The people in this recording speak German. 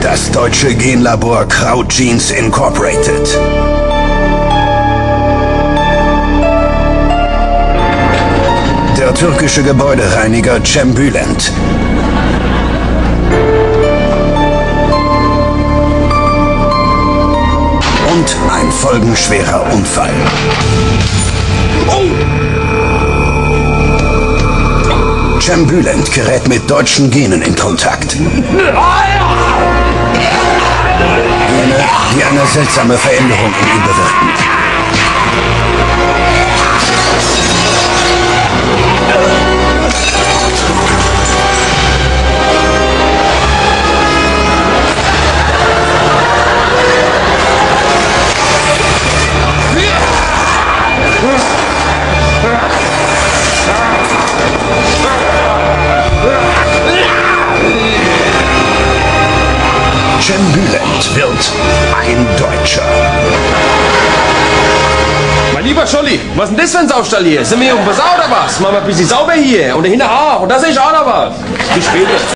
Das deutsche Genlabor Krautgenes Incorporated. Der türkische Gebäudereiniger Cem Bülent. Und ein folgenschwerer Unfall. Cem Bülent gerät mit deutschen Genen in Kontakt. Gene, die eine seltsame Veränderung in ihm bewirken. Cem Bülent wird ein Deutscher. Mein lieber Scholli, was ist denn das für ein Saustall hier? Sind wir hier auf dem Basar oder was? Machen wir ein bisschen sauber hier und dahinter auch. Und da sehe ich auch noch was. Bis später.